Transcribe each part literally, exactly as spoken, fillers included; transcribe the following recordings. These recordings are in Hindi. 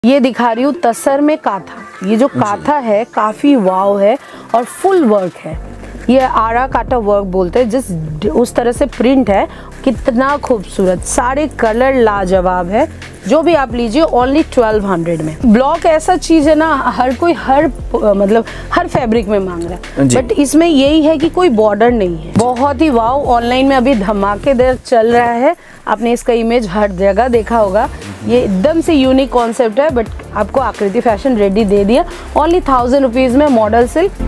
ये दिखा रही हूँ तसर में काथा। ये जो काथा है काफी वाव है और फुल वर्क है। ये आरा काटा वर्क बोलते हैं, जिस उस तरह से प्रिंट है, कितना खूबसूरत। सारे कलर लाजवाब है। जो भी आप लीजिए ओनली ट्वेल्व हंड्रेड में। ब्लॉक ऐसा चीज है ना, हर कोई हर मतलब हर फैब्रिक में मांग रहा है, बट इसमें यही है कि कोई बॉर्डर नहीं है। बहुत ही वाव। ऑनलाइन में अभी धमाकेदार चल रहा है। आपने इसका इमेज हर जगह देखा होगा। ये एकदम से यूनिक कॉन्सेप्ट है, बट आपको आकृति फैशन रेडी दे दिया ओनली थाउजेंड रुपीज में। Model silk.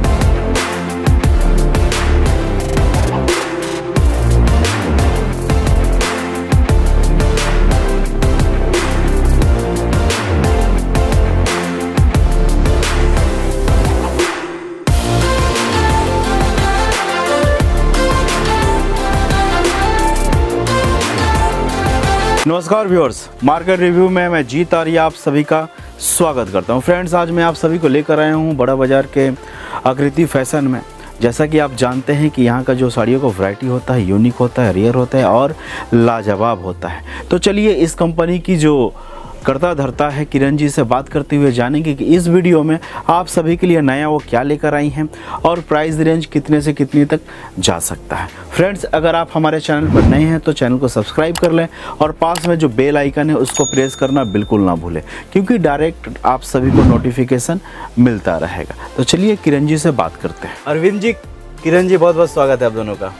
नमस्कार व्यूअर्स, मार्केट रिव्यू में मैं जीत आर्या आप सभी का स्वागत करता हूं। फ्रेंड्स, आज मैं आप सभी को लेकर आया हूं बड़ा बाजार के आकृति फैशन में। जैसा कि आप जानते हैं कि यहाँ का जो साड़ियों का वैरायटी होता है, यूनिक होता है, रेयर होता है और लाजवाब होता है। तो चलिए इस कंपनी की जो करता धरता है किरण जी से बात करते हुए जानेंगे कि इस वीडियो में आप सभी के लिए नया वो क्या लेकर आई हैं और प्राइस रेंज कितने से कितनी तक जा सकता है। फ्रेंड्स, अगर आप हमारे चैनल पर नए हैं तो चैनल को सब्सक्राइब कर लें और पास में जो बेल आइकन है उसको प्रेस करना बिल्कुल ना भूलें, क्योंकि डायरेक्ट आप सभी को नोटिफिकेशन मिलता रहेगा। तो चलिए किरण जी से बात करते हैं। अरविंद जी, किरण जी, बहुत बहुत स्वागत है आप दोनों का।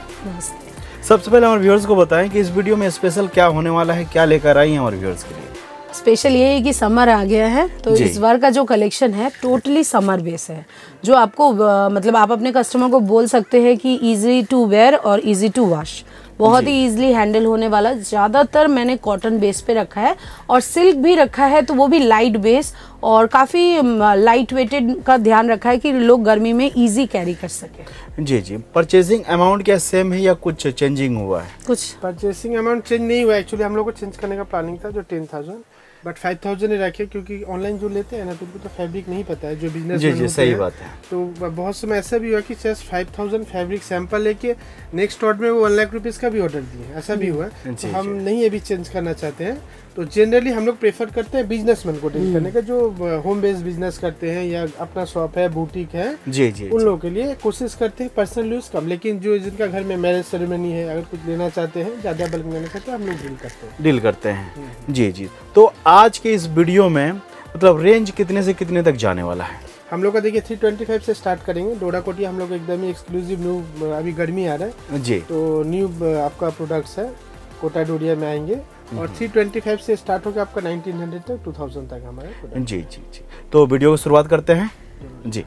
सबसे पहले हमारे व्यूअर्स को बताएं कि इस वीडियो में स्पेशल क्या होने वाला है, क्या लेकर आई हैं हमारे व्यूअर्स के लिए। स्पेशल ये है कि समर आ गया है, तो इस बार का जो कलेक्शन है टोटली समर बेस है, जो आपको मतलब आप अपने कस्टमर को बोल सकते हैं कि इजी टू वेयर और इजी टू वॉश, बहुत ही इजीली हैंडल होने वाला। ज़्यादातर मैंने कॉटन बेस पे रखा है और सिल्क भी रखा है, तो वो भी लाइट बेस और काफ़ी लाइट वेटेड का ध्यान रखा है कि लोग गर्मी में इजी कैरी कर सके। जी जी। परचेसिंग अमाउंट क्या सेम है या कुछ चेंजिंग हुआ है? कुछ परचेसिंग अमाउंट चेंज नहीं हुआ। एक्चुअली हम लोग को चेंज करने का प्लानिंग था, जो ten thousand but five thousand ही रखे, क्योंकि ऑनलाइन जो लेते हैं ना तो उनको तो फैब्रिक नहीं पता है, जो बिजनेस जी जी सही बात है। तो बहुत समय ऐसा भी हुआ कि just five thousand fabric sample लेके नेक्स्ट ऑर्डर में वो वन लाख रुपीज़ का भी ऑर्डर दिए, ऐसा भी हुआ। तो हम नहीं अभी चेंज करना चाहते हैं। तो जनरली हम लोग प्रेफर करते हैं बिजनेसमैन को डील करने का, जो होम बेस्ड बिजनेस करते हैं या अपना शॉप है, बुटीक है, जी जी, उन लोगों के लिए कोशिश करते हैं पर्सनल यूज कम। लेकिन जो जिनका घर में मैरिज सेरेमनी है, अगर कुछ लेना चाहते हैं, ज़्यादा बल्क लेना चाहते हैं, हम लोग डील करते हैं डील करते हैं जी जी। तो आज के इस वीडियो में मतलब रेंज कितने से कितने तक जाने वाला है? हम लोग का देखिए थ्री ट्वेंटी फाइव से स्टार्ट करेंगे। डोरा कोटिया हम लोग एकदम ही एक्सक्लूसिव न्यू, अभी गर्मी आ रहा है जी, तो न्यू आपका प्रोडक्ट्स है कोटा डोरिया में आएंगे और थ्री ट्वेंटी फाइव से स्टार्ट होकर आपका नाइनटीन हंड्रेड तक टू थाउजेंड तक हमारे। जी जी जी। तो वीडियो को शुरुआत करते हैं जी।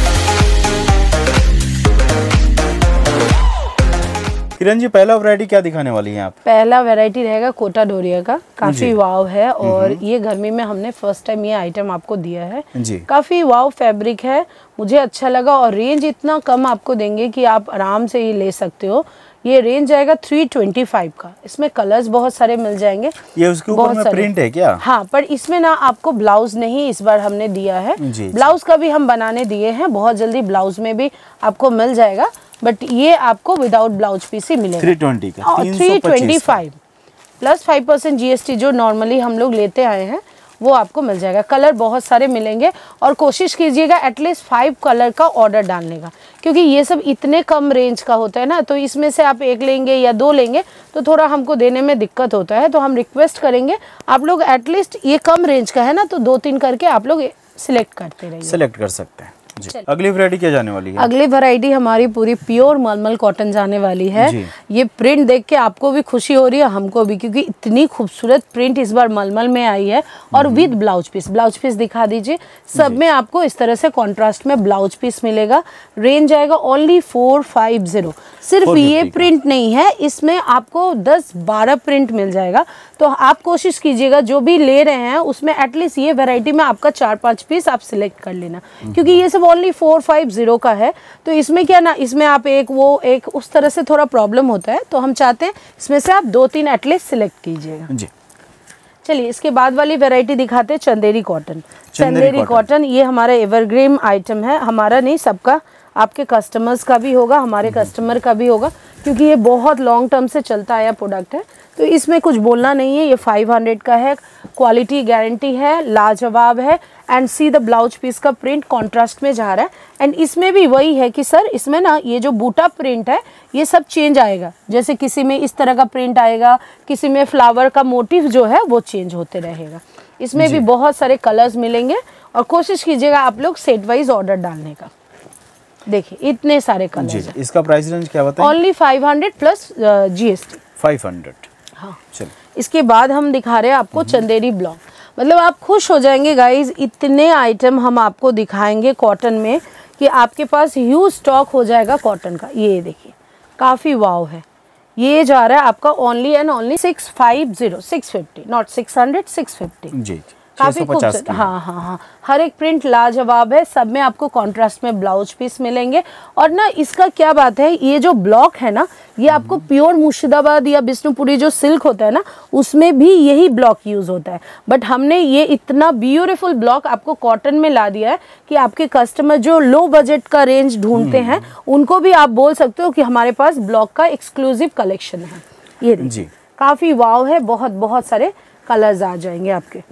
किरण जी, पहला वैरायटी क्या दिखाने वाली हैं आप? पहला वैरायटी रहेगा कोटा डोरिया का। काफी वाव है और ये गर्मी में हमने फर्स्ट टाइम ये आइटम आपको दिया है जी। काफी वाव फैब्रिक है, मुझे अच्छा लगा और रेंज इतना कम आपको देंगे कि आप आराम से ये ले सकते हो। ये रेंज जाएगा थ्री ट्वेंटी फाइव का। इसमें कलर्स बहुत सारे मिल जाएंगे। ये उसके ऊपर में प्रिंट है क्या? हाँ, पर इसमें ना आपको ब्लाउज नहीं इस बार हमने दिया है। ब्लाउज का भी हम बनाने दिए हैं, बहुत जल्दी ब्लाउज में भी आपको मिल जाएगा, बट ये आपको विदाउट ब्लाउज पीस ही मिलेगा। थ्री ट्वेंटी का three twenty five plus five percent GST जो नॉर्मली हम लोग लेते आए हैं वो आपको मिल जाएगा। कलर बहुत सारे मिलेंगे और कोशिश कीजिएगा एटलीस्ट फाइव कलर का ऑर्डर डालने का, क्योंकि ये सब इतने कम रेंज का होता है ना, तो इसमें से आप एक लेंगे या दो लेंगे तो थोड़ा हमको देने में दिक्कत होता है। तो हम रिक्वेस्ट करेंगे आप लोग एटलीस्ट, ये कम रेंज का है ना, तो दो तीन करके आप लोग सिलेक्ट करते रहिए। सिलेक्ट कर सकते हैं। अगली वैरायटी क्या जाने वाली है? अगली वैरायटी हमारी पूरी प्योर मलमल कॉटन जाने वाली है। ये प्रिंट देख के आपको भी खुशी हो रही है, हमको भी, क्योंकि इतनी खूबसूरत प्रिंट इस बार मलमल में आई है और with blouse piece. Blouse piece दिखा दीजिए। सब में आपको इस तरह से कॉन्ट्रास्ट में ब्लाउज पीस मिलेगा। रेंज आएगा ओनली फोर फाइव जीरो। सिर्फ ये प्रिंट नहीं है, इसमें आपको दस बारह प्रिंट मिल जाएगा। तो आप कोशिश कीजिएगा जो भी ले रहे हैं उसमें एटलीस्ट ये वैरायटी में आपका चार पांच पीस आप सिलेक्ट कर लेना, क्योंकि ये सब ओनली फोर फाइव जीरो का है। तो इसमें क्या ना, इसमें आप एक वो एक उस तरह से थोड़ा प्रॉब्लम होता है, तो हम चाहते हैं इसमें से आप दो तीन एटलीस्ट सिलेक्ट कीजिएगा जी। चलिए इसके बाद वाली वैरायटी दिखाते हैं, चंदेरी कॉटन। चंदेरी कॉटन ये हमारा एवरग्रीन आइटम है, हमारा नहीं सबका, आपके कस्टमर्स का भी होगा, हमारे कस्टमर का भी होगा, क्योंकि ये बहुत लॉन्ग टर्म से चलता आया प्रोडक्ट है। तो इसमें कुछ बोलना नहीं है, ये फाइव हंड्रेड का है, क्वालिटी गारंटी है, लाजवाब है। And see the blouse piece का प्रिंट कॉन्ट्रास्ट में जा रहा है। एंड इसमें भी वही है कि सर इसमें ना ये जो बूटा प्रिंट है ये सब चेंज आएगा, जैसे किसी में इस तरह का प्रिंट आएगा, किसी में फ्लावर का मोटिव जो है वो चेंज होते रहेगा। इसमें भी बहुत सारे कलर्स मिलेंगे और कोशिश कीजिएगा आप लोग सेट वाइज ऑर्डर डालने का। देखिए इतने सारे कलर्स हैं। इसका प्राइस रेंज क्या बताएं? Only five hundred plus GST. Five hundred. हाँ चलिए इसके बाद हम दिखा रहे हैं आपको चंदेरी ब्लॉक। मतलब आप खुश हो जाएंगे गाइज, इतने आइटम हम आपको दिखाएंगे कॉटन में कि आपके पास ह्यूज स्टॉक हो जाएगा कॉटन का। ये देखिए काफ़ी वाव है। ये जा रहा है आपका only and only six five zero, six fifty, not six hundred, six fifty. जी काफी खूबसूरत। हाँ हाँ हाँ हर एक प्रिंट लाजवाब है। सब में आपको कॉन्ट्रास्ट में ब्लाउज पीस मिलेंगे। और ना इसका क्या बात है, ये जो ब्लॉक है ना ये आपको प्योर मुर्शिदाबाद या बिष्णुपुरी जो सिल्क होता है ना उसमें भी यही ब्लॉक यूज होता है। बट हमने ये इतना ब्यूटीफुल ब्लॉक आपको कॉटन में ला दिया है कि आपके कस्टमर जो लो बजट का रेंज ढूंढते हैं उनको भी आप बोल सकते हो कि हमारे पास ब्लॉक का एक्सक्लूसिव कलेक्शन है। ये देखिए काफी वाव है, बहुत बहुत सारे कलर्स आ जाएंगे आपके।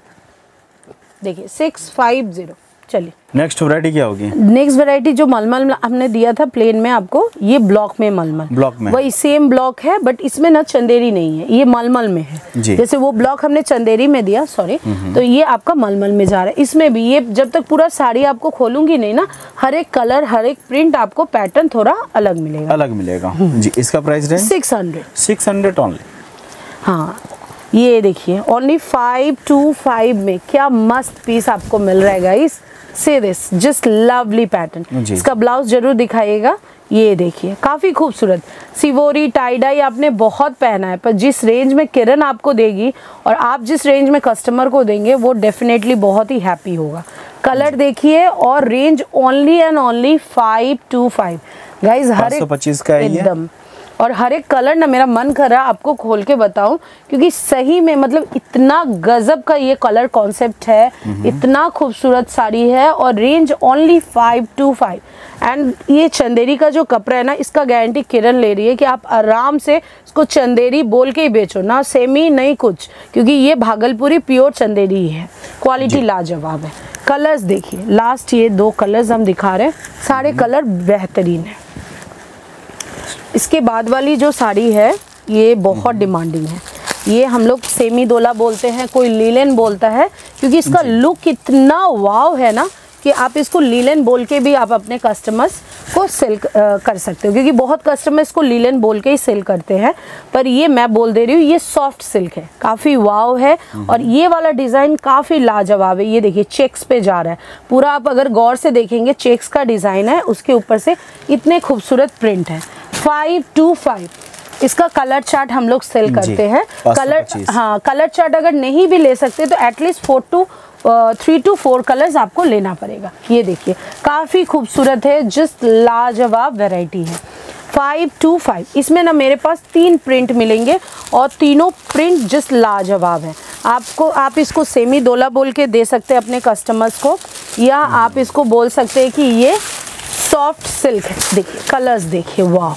देखिए सिक्स फाइव जीरो। चलिए नेक्स्ट वैरायटी क्या होगी? नेक्स्ट वैरायटी जो मलमल हमने दिया था प्लेन में आपको, ये ब्लॉक में मलमल, ब्लॉक में वही सेम ब्लॉक है बट इसमें ना चंदेरी नहीं है, ये मलमल में है। जैसे वो ब्लॉक हमने चंदेरी में दिया, सॉरी, तो ये आपका मलमल में जा रहा है। इसमें भी ये जब तक पूरा साड़ी आपको खोलूंगी नहीं ना, हर एक कलर हर एक प्रिंट आपको पैटर्न थोड़ा अलग मिलेगा। अलग मिलेगा जी। इसका price range six hundred six hundred only. हाँ ये देखिए ओनली फाइव टू फाइव में क्या मस्त पीस आपको मिल रहा है guys. See this just lovely pattern. इसका ब्लाउज जरूर दिखाइएगा। ये देखिए काफी खूबसूरत सिवोरी टाई डाई आपने बहुत पहना है, पर जिस रेंज में किरण आपको देगी और आप जिस रेंज में कस्टमर को देंगे वो डेफिनेटली बहुत ही हैप्पी होगा। कलर देखिए और range only and only five two five guys. हर एक पच्चीस का है एकदम, और हर एक कलर ना मेरा मन कर रहा है आपको खोल के बताऊं, क्योंकि सही में मतलब इतना गजब का ये कलर कॉन्सेप्ट है, इतना खूबसूरत साड़ी है और range only five two five. And ये चंदेरी का जो कपड़ा है ना इसका गारंटी किरण ले रही है कि आप आराम से इसको चंदेरी बोल के ही बेचो ना, सेमी नहीं कुछ, क्योंकि ये भागलपुरी प्योर चंदेरी है। क्वालिटी लाजवाब है। कलर्स देखिए, लास्ट ये दो कलर्स हम दिखा रहे हैं, सारे कलर बेहतरीन है। इसके बाद वाली जो साड़ी है ये बहुत डिमांडिंग है। ये हम लोग सेमी दोला बोलते हैं, कोई लीलन बोलता है, क्योंकि इसका लुक इतना वाव है ना कि आप इसको लीलन बोल के भी आप अपने कस्टमर्स को सेल कर सकते हो, क्योंकि बहुत कस्टमर इसको लीलन बोल के ही सेल करते हैं। पर ये मैं बोल दे रही हूँ ये सॉफ्ट सिल्क है, काफ़ी वाव है। और ये वाला डिज़ाइन काफ़ी लाजवाब है। ये देखिए चेक्स पे जा रहा है पूरा, आप अगर गौर से देखेंगे चेक्स का डिज़ाइन है, उसके ऊपर से इतने खूबसूरत प्रिंट है। फाइव टू फाइव इसका कलर चार्ट हम लोग सेल करते हैं। कलर हाँ कलर चार्ट अगर नहीं भी ले सकते तो at least four two three two four colours आपको लेना पड़ेगा। ये देखिए काफ़ी खूबसूरत है, जस्ट लाजवाब वैरायटी है। फाइव टू फाइव इसमें ना मेरे पास तीन प्रिंट मिलेंगे और तीनों प्रिंट जस्ट लाजवाब है। आपको आप इसको सेमी दोला बोल के दे सकते हैं अपने कस्टमर्स को, या आप इसको बोल सकते हैं कि ये सॉफ्ट सिल्क है। देखिए कलर्स देखिए, वाह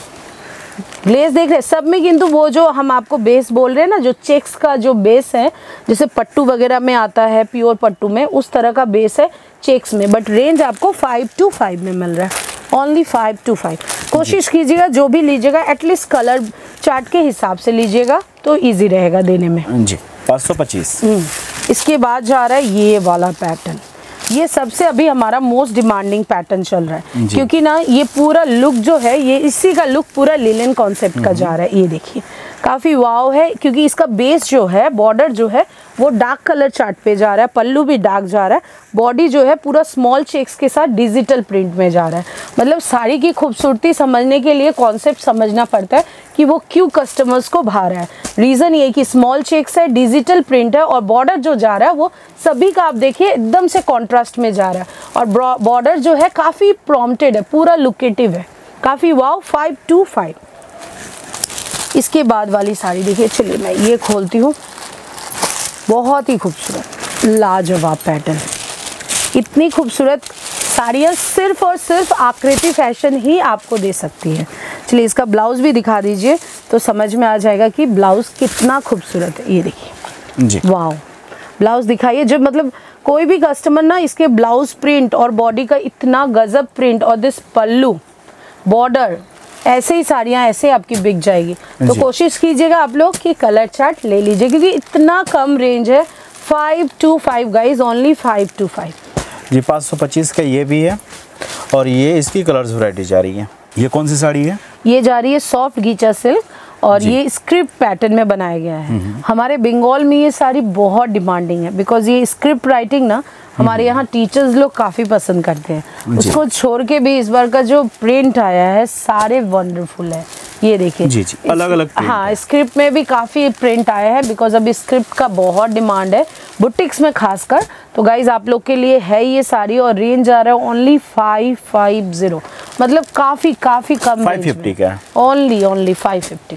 ग्लेज देख रहे हैं सब में, किंतु वो जो हम आपको बेस बोल रहे हैं ना, जो चेक्स का जो बेस है जैसे पट्टू वगैरह में आता है, प्योर पट्टू में उस तरह का बेस है चेक्स में। बट रेंज आपको फाइव टू फाइव में मिल रहा है, ओनली फाइव टू फाइव। कोशिश कीजिएगा जो भी लीजिएगा एटलीस्ट कलर चार्ट के हिसाब से लीजिएगा तो ईजी रहेगा देने में जी। पाँच सौ पच्चीस। इसके बाद जा रहा है ये वाला पैटर्न, ये सबसे अभी हमारा मोस्ट डिमांडिंग पैटर्न चल रहा है, क्योंकि ना ये पूरा लुक जो है ये इसी का लुक पूरा लिनन कॉन्सेप्ट का जा रहा है। ये देखिए काफ़ी वाव है, क्योंकि इसका बेस जो है बॉर्डर जो है वो डार्क कलर चार्ट पे जा रहा है, पल्लू भी डार्क जा रहा है, बॉडी जो है पूरा स्मॉल चेक्स के साथ डिजिटल प्रिंट में जा रहा है। मतलब साड़ी की खूबसूरती समझने के लिए कॉन्सेप्ट समझना पड़ता है कि वो क्यों कस्टमर्स को भा रहा है। रीज़न ये कि स्मॉल चेक्स है, डिजिटल प्रिंट है और बॉर्डर जो जा रहा है वो सभी का आप देखिए एकदम से कॉन्ट्रास्ट में जा रहा है, और बॉर्डर जो है काफ़ी प्रॉम्प्टेड है, पूरा लुकेटिव है, काफ़ी वाव। Five two five. इसके बाद वाली साड़ी देखिए, चलिए मैं ये खोलती हूँ, बहुत ही खूबसूरत लाजवाब पैटर्न। इतनी खूबसूरत साड़ियाँ सिर्फ और सिर्फ आकृति फैशन ही आपको दे सकती है। चलिए इसका ब्लाउज भी दिखा दीजिए तो समझ में आ जाएगा कि ब्लाउज कितना खूबसूरत है। ये देखिए जी, वाओ, ब्लाउज दिखाइए। जो मतलब कोई भी कस्टमर ना इसके ब्लाउज प्रिंट और बॉडी का इतना गजब प्रिंट और दिस पल्लू बॉर्डर, ऐसे ही साड़ियाँ ऐसे आपकी बिक जाएगी। तो कोशिश कीजिएगा आप लोग कि कलर चार्ट ले लीजिए, क्योंकि इतना कम रेंज है। Five two five guys, only five two five जी। पाँच सौ पच्चीस का ये भी है और ये इसकी कलर्स वैरायटी जा रही है। ये कौन सी साड़ी है? ये जा रही है सॉफ्ट गीचा सिल्क और ये स्क्रिप्ट पैटर्न में बनाया गया है। हमारे बंगाल में ये साड़ी बहुत डिमांडिंग है, बिकॉज ये स्क्रिप्ट राइटिंग ना हमारे यहाँ टीचर्स लोग काफ़ी पसंद करते हैं। उसको छोड़ के भी इस बार का जो प्रिंट आया है सारे वंडरफुल है। ये देखिए जी जी, अलग अलग प्रिंट। हाँ, स्क्रिप्ट में भी काफ़ी प्रिंट आया है, बिकॉज अभी स्क्रिप्ट का बहुत डिमांड है बुटीक्स में खासकर। तो गाइज आप लोग के लिए है ये साड़ी और रेंज आ रहा है ओनली फाइव फाइव जीरो, मतलब काफ़ी काफ़ी कम, फाइव फिफ्टी का, ओनली ओनली फाइव फिफ्टी।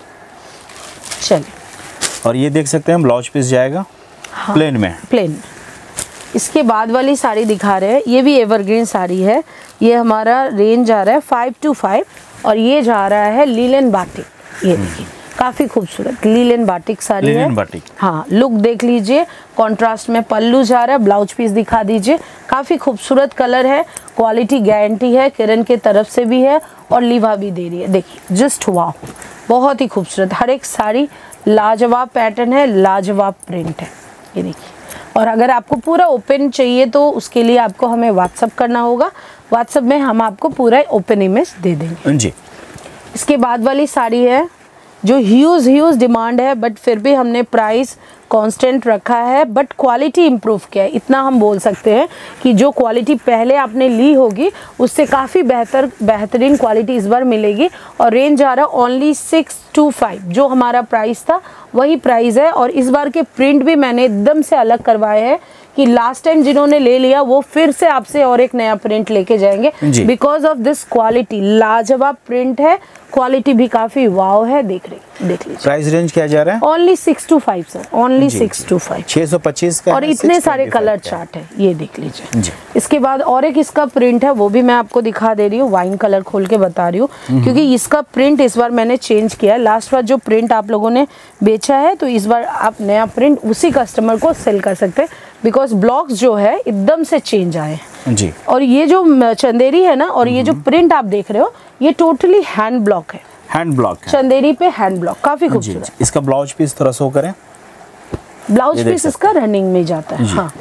चलिए, और ये देख सकते हैं ब्लाउज पीस जाएगा हाँ, प्लेन में। प्लेन। इसके बाद वाली साड़ी दिखा रहे हैं, ये भी एवरग्रीन साड़ी है। ये हमारा रेंज आ रहा है फाइव टू फाइव और ये जा रहा है लीलन बाटिक। ये देखिए काफ़ी खूबसूरत लीलन बाटिक साड़ी है। लीलन बाटिक, हाँ, लुक देख लीजिए। कॉन्ट्रास्ट में पल्लू जा रहा है, ब्लाउज पीस दिखा दीजिए। काफ़ी खूबसूरत कलर है, क्वालिटी गारंटी है, किरण के तरफ से भी है और लिवा भी दे रही है। देखिए जस्ट वाओ, बहुत ही खूबसूरत। हर एक साड़ी लाजवाब पैटर्न है, लाजवाब प्रिंट है। ये देखिए, और अगर आपको पूरा ओपन चाहिए तो उसके लिए आपको हमें व्हाट्सअप करना होगा। व्हाट्सअप में हम आपको पूरा ओपन इमेज दे देंगे जी। इसके बाद वाली साड़ी है जो ह्यूज ह्यूज डिमांड है, बट फिर भी हमने प्राइस कांस्टेंट रखा है, बट क्वालिटी इम्प्रूव किया है। इतना हम बोल सकते हैं कि जो क्वालिटी पहले आपने ली होगी उससे काफ़ी बेहतर बेहतरीन क्वालिटी इस बार मिलेगी। और रेंज आ रहा ओनली सिक्स टू फाइव, जो हमारा प्राइस था वही प्राइस है। और इस बार के प्रिंट भी मैंने एकदम से अलग करवाए हैं कि लास्ट टाइम जिन्होंने ले लिया वो फिर से आपसे और एक नया प्रिंट लेके जाएंगे, बिकॉज ऑफ दिस क्वालिटी। लाजवाब प्रिंट है, क्वालिटी भी काफी वाव है। देख रही देख लीजिए। प्राइस रेंज क्या जा रहा है? Only six two five sir, only six two five. छह सौ पच्चीस का और इतने सारे कलर चार्ट है, ये देख लीजिए जी। इसके बाद और एक इसका प्रिंट है, वो भी मैं आपको दिखा दे रही हूँ। वाइन कलर खोल के बता रही हूँ, क्योंकि इसका प्रिंट इस बार मैंने चेंज किया है। लास्ट बार जो प्रिंट आप लोगों ने बेचा है, तो इस बार आप नया प्रिंट उसी कस्टमर को सेल कर सकते हैं, बिकॉज ब्लॉक्स जो है एकदम से चेंज आए हैं जी। और ये जो चंदेरी है ना, और ये जो प्रिंट आप देख रहे हो, ये टोटली हैंड ब्लॉक है। हैंड ब्लॉक है, चंदेरी पे हैंड ब्लॉक, काफी खूबसूरत। इसका ब्लाउज पीस थोड़ा शो करें। ब्लाउज पीस इसका रनिंग में जाता है। हाँ,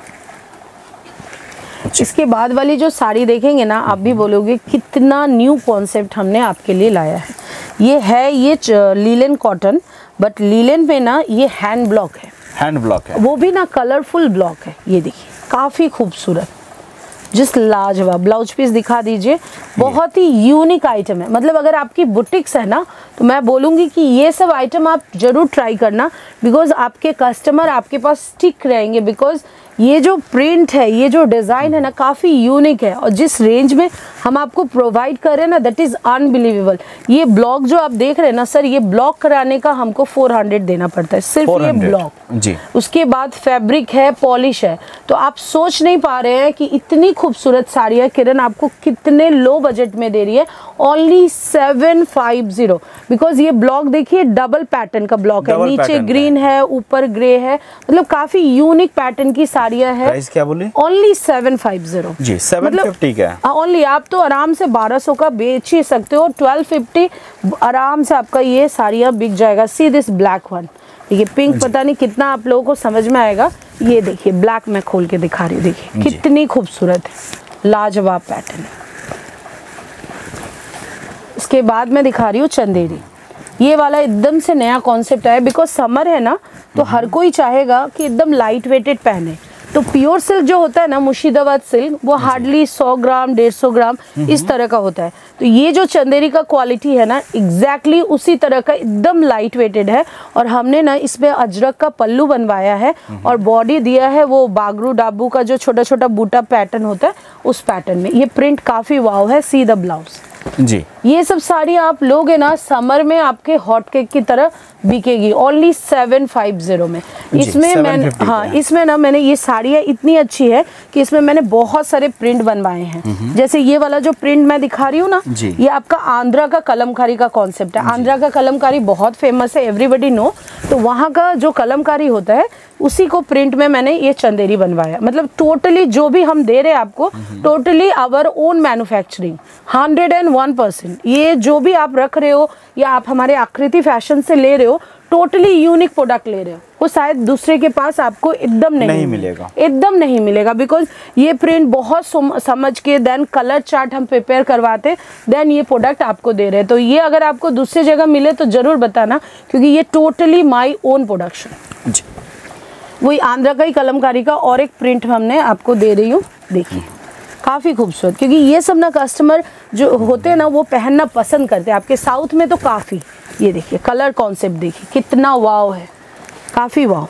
इसके बाद वाली जो साड़ी देखेंगे ना, आप भी बोलोगे कितना न्यू कॉन्सेप्ट हमने आपके लिए लाया है। ये है ये लीलन कॉटन, बट लीलन पे ना ये हैंड ब्लॉक है। हैंड ब्लॉक है, वो भी ना कलरफुल ब्लॉक है। ये देखिए काफी खूबसूरत, जिस लाजवाब। ब्लाउज पीस दिखा दीजिए। बहुत ही यूनिक आइटम है, मतलब अगर आपकी बुटीक्स है ना, तो मैं बोलूँगी कि ये सब आइटम आप जरूर ट्राई करना, बिकॉज आपके कस्टमर आपके पास स्टिक रहेंगे। बिकॉज ये जो प्रिंट है, ये जो डिज़ाइन है ना, काफ़ी यूनिक है। और जिस रेंज में हम आपको प्रोवाइड कर रहे हैं ना, दैट इज़ अनबिलीवेबल। ये ब्लॉक जो आप देख रहे हैं ना सर, ये ब्लॉक कराने का हमको फोर हंड्रेड देना पड़ता है, सिर्फ ये ब्लॉक जी। उसके बाद फैब्रिक है, पॉलिश है। तो आप सोच नहीं पा रहे हैं कि इतनी खूबसूरत साड़ियाँ किरण आपको कितने लो बजट में दे रही है। Only seven five zero, because ये ब्लॉक देखिए डबल पैटर्न का ब्लॉक है, नीचे ग्रीन है, ऊपर ग्रे है, मतलब काफी यूनिक पैटर्न की साड़ियाँ है। प्राइस क्या बोले? ओनली सेवन फाइव जीरो जी, सेवन फिफ्टी का ओनली। आप तो आराम से बारह सौ का बेच ही सकते हो, ट्वेल्व फिफ्टी आराम से आपका ये साड़ियाँ बिक जाएगा। सी दिस ब्लैक वन, देखिए पिंक, पता नहीं कितना आप लोगों को समझ में आएगा। ये देखिए ब्लैक में खोल के दिखा रही हूँ, देखिए कितनी खूबसूरत है, लाजवाब पैटर्न है। इसके बाद मैं दिखा रही हूँ चंदेरी। ये वाला एकदम से नया कॉन्सेप्ट है, बिकॉज समर है ना, तो हर कोई चाहेगा कि एकदम लाइट वेटेड पहने। तो प्योर सिल्क जो होता है ना, मुर्शिदाबाद सिल्क, वो हार्डली सौ ग्राम डेढ़ सौ ग्राम इस तरह का होता है। तो ये जो चंदेरी का क्वालिटी है ना, एग्जैक्टली उसी तरह का एकदम लाइट वेटेड है। और हमने ना इसमें अजरक का पल्लू बनवाया है और बॉडी दिया है वो बागरू डाबू का जो छोटा छोटा बूटा पैटर्न होता है, उस पैटर्न में। ये प्रिंट काफी वाव है। सी द ब्लाउज जी। ये सब साड़ी आप लोगे ना, समर में आपके हॉट केक की तरह बिकेगी ओनली सेवन फाइव जीरो में। इसमें मैंने हाँ इसमें ना मैंने ये साड़ियाँ इतनी अच्छी है कि इसमें मैंने बहुत सारे प्रिंट बनवाए हैं। जैसे ये वाला जो प्रिंट मैं दिखा रही हूँ ना, ये आपका आंध्रा का कलमकारी का कॉन्सेप्ट है। आंध्रा का कलमकारी बहुत फेमस है, एवरीबडी नो। तो वहाँ का जो कलमकारी होता है उसी को प्रिंट में मैंने ये चंदेरी बनवाया। मतलब टोटली जो भी हम दे रहे हैं आपको, totally our own manufacturing, hundred and one percent. ये जो भी आप रख रहे हो या आप हमारे आकृति फैशन से ले रहे हो, टोटली यूनिक प्रोडक्ट ले रहे हो, वो शायद दूसरे के पास आपको एकदम नहीं, नहीं मिलेगा, एकदम नहीं मिलेगा। बिकॉज ये प्रिंट बहुत समझ के देन कलर चार्ट हम प्रिपेयर करवाते, देन ये प्रोडक्ट आपको दे रहे हैं। तो ये अगर आपको दूसरी जगह मिले तो जरूर बताना, क्योंकि ये टोटली माई ओन प्रोडक्शन। वही आंध्रा का ही कलमकारी का और एक प्रिंट हमने आपको दे रही हूँ, देखिए काफ़ी खूबसूरत। क्योंकि ये सब ना कस्टमर जो होते हैं ना वो पहनना पसंद करते हैं। आपके साउथ में तो काफ़ी, ये देखिए कलर कॉन्सेप्ट देखिए कितना वाव है, काफ़ी वाव,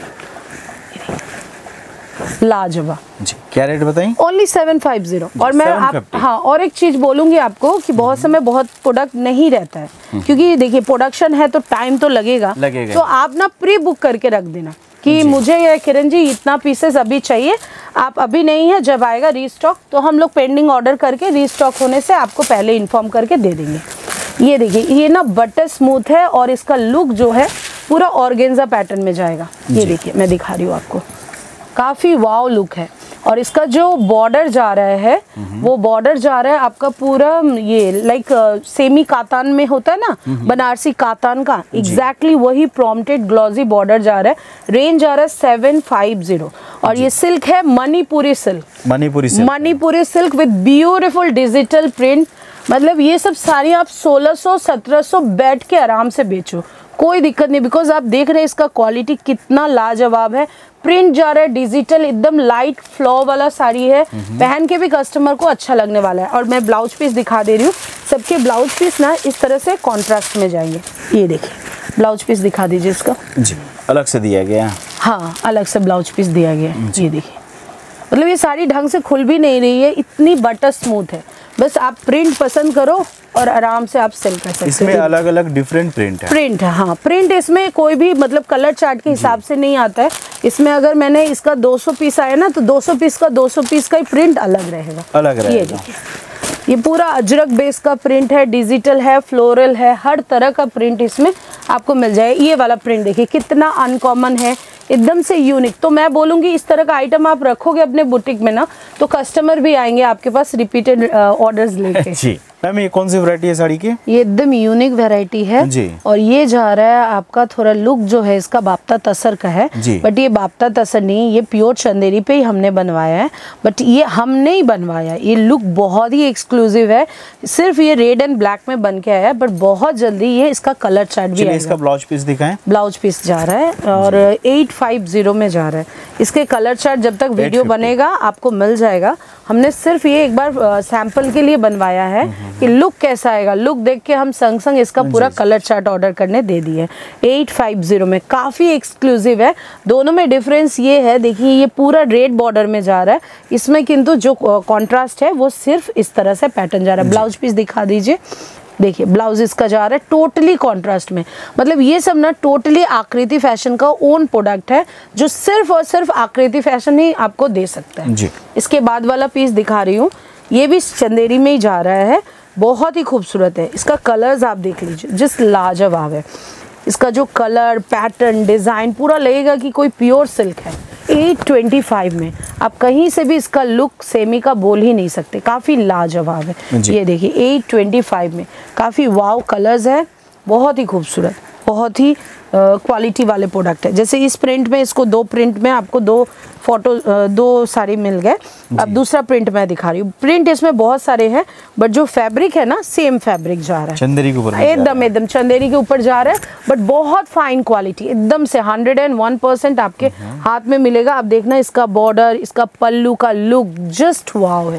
लाजवाब जी। क्या रेट बताएं? Only seven five zero. और मैं आप हाँ और एक चीज़ बोलूँगी आपको कि बहुत समय बहुत प्रोडक्ट नहीं रहता है, क्योंकि देखिए प्रोडक्शन है तो टाइम तो लगेगा, लगेगा। तो आप ना प्री बुक करके रख देना कि मुझे ये किरण जी इतना पीसेस अभी चाहिए, आप अभी नहीं है, जब आएगा रीस्टॉक तो हम लोग पेंडिंग ऑर्डर करके रीस्टॉक होने से आपको पहले इन्फॉर्म करके दे देंगे। ये देखिए ये ना बटर स्मूथ है और इसका लुक जो है पूरा ऑर्गेन्जा पैटर्न में जाएगा। ये देखिए मैं दिखा रही हूँ आपको, काफ़ी वाव लुक है। और इसका जो बॉर्डर जा रहा है वो बॉर्डर जा रहा है आपका पूरा ये लाइक सेमी कातान में होता है ना, बनारसी कातान का, एग्जैक्टली वही प्रॉम्प्टेड ग्लॉजी बॉर्डर जा रहा है। रेंज जा रहा है सेवन फाइव जीरो। और ये सिल्क है Manipuri silk, Manipuri silk, Manipuri silk with beautiful digital print. मतलब ये सब साड़ी आप सोलह सौ सत्रह सौ बैठ के आराम से बेचो, कोई दिक्कत नहीं। बिकॉज आप देख रहे हैं इसका क्वालिटी कितना लाजवाब है। प्रिंट जा रहा है डिजिटल, एकदम लाइट फ्लो वाला साड़ी है, पहन के भी कस्टमर को अच्छा लगने वाला है। और मैं ब्लाउज पीस दिखा दे रही हूँ, सबके ब्लाउज पीस ना इस तरह से कॉन्ट्रास्ट में जाएंगे। ये देखिए ब्लाउज पीस दिखा दीजिए इसका जी, अलग से दिया गया। हाँ अलग से ब्लाउज पीस दिया गया। ये देखिए मतलब ये साड़ी ढंग से खुल भी नहीं रही है, इतनी बटर स्मूथ है। बस आप प्रिंट पसंद करो और आराम से आप सेल कर सकते हैं। इसमें अलग अलग डिफरेंट प्रिंट है। प्रिंट है हाँ, प्रिंट इसमें कोई भी मतलब कलर चार्ट के हिसाब से नहीं आता है। इसमें अगर मैंने इसका दो सौ पीस आया ना तो दो सौ पीस का दो सौ पीस का ही प्रिंट अलग रहेगा, अलग रहेगा। ये देखिए ये पूरा अजरक बेस का प्रिंट है, डिजिटल है, फ्लोरल है, हर तरह का प्रिंट इसमें आपको मिल जाए। ये वाला प्रिंट देखिए कितना अनकॉमन है, एकदम से यूनिक। तो मैं बोलूँगी इस तरह का आइटम आप रखोगे अपने बुटीक में ना तो कस्टमर भी आएंगे आपके पास रिपीटेड ऑर्डर्स लेके। जी मैम ये कौन सी वैरायटी है साड़ी की? ये एकदम यूनिक वैरायटी है जी। और ये जा रहा है आपका थोड़ा लुक जो है इसका बाप्ता तसर का है, बट ये बाप्ता तसर नहीं, ये प्योर चंदेरी पे ही हमने बनवाया है। बट ये हमने ही बनवाया, ये लुक बहुत ही एक्सक्लूसिव है। सिर्फ ये रेड एंड ब्लैक में बन के आया है, बट बहुत जल्दी ये इसका कलर चार्ट भी आएगा। इसका ब्लाउज पीस दिखाएं। ब्लाउज पीस जा रहा है और एट फाइव जीरो में जा रहा है। इसके कलर चार्ट जब तक वीडियो बनेगा आपको मिल जाएगा। हमने सिर्फ ये एक बार सैंपल के लिए बनवाया है कि लुक कैसा आएगा। लुक देख के हम संग संग इसका पूरा कलर चार्ट ऑर्डर करने दे दिए। एट फाइव जीरो में काफ़ी एक्सक्लूसिव है। दोनों में डिफरेंस ये है, देखिए ये पूरा रेड बॉर्डर में जा रहा है, इसमें किंतु जो कॉन्ट्रास्ट है वो सिर्फ इस तरह से पैटर्न जा रहा है। ब्लाउज पीस दिखा दीजिए, देखिए ब्लाउज इसका जा रहा है टोटली कॉन्ट्रास्ट में। मतलब ये सब ना टोटली आकृति फैशन का ओन प्रोडक्ट है जो सिर्फ और सिर्फ आकृति फैशन ही आपको दे सकता है जी। इसके बाद वाला पीस दिखा रही हूँ, ये भी चंदेरी में ही जा रहा है, बहुत ही खूबसूरत है। इसका कलर्स आप देख लीजिए, जिस लाजवाब है। इसका जो कलर पैटर्न डिज़ाइन पूरा लगेगा कि कोई प्योर सिल्क है। एट ट्वेंटी फाइव में आप कहीं से भी इसका लुक सेमी का बोल ही नहीं सकते, काफ़ी लाजवाब है। ये देखिए एट ट्वेंटी फाइव में काफ़ी वाव कलर्स है, बहुत ही खूबसूरत, बहुत ही क्वालिटी वाले प्रोडक्ट है। जैसे इस प्रिंट में, इसको दो प्रिंट में आपको दो फोटो दो साड़ी मिल गए। अब दूसरा प्रिंट मैं दिखा रही हूँ। प्रिंट इसमें बहुत सारे हैं बट जो फैब्रिक है ना सेम फैब्रिक जा रहा है, चंदेरी के ऊपर एकदम एकदम चंदेरी के ऊपर जा रहा है, बट बहुत फाइन क्वालिटी, एकदम से हंड्रेड एंड वन परसेंट आपके हाथ में मिलेगा। आप देखना इसका बॉर्डर, इसका पल्लू का लुक जस्ट वाव है,